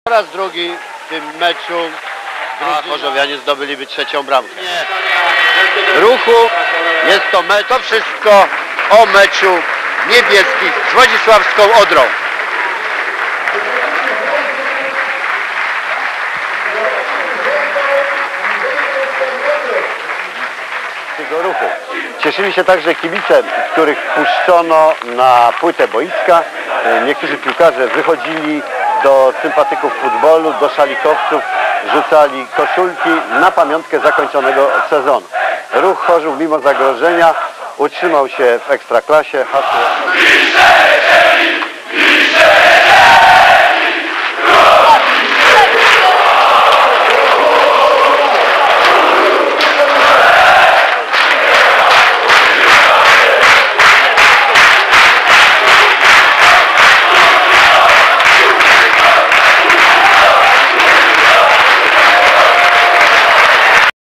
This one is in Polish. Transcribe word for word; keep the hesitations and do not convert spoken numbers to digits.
Po raz drugi w tym meczu a chorzowianie zdobyliby trzecią bramkę. Nie. Ruchu jest to mecz, to wszystko o meczu niebieskich z Wodzisławską Odrą. Ruchu. Cieszyli się także kibice, których wpuszczono na płytę boiska. Niektórzy piłkarze wychodzili do sympatyków futbolu, do szalikowców, rzucali koszulki na pamiątkę zakończonego sezonu. Ruch Chorzów mimo zagrożenia utrzymał się w Ekstraklasie. Hasło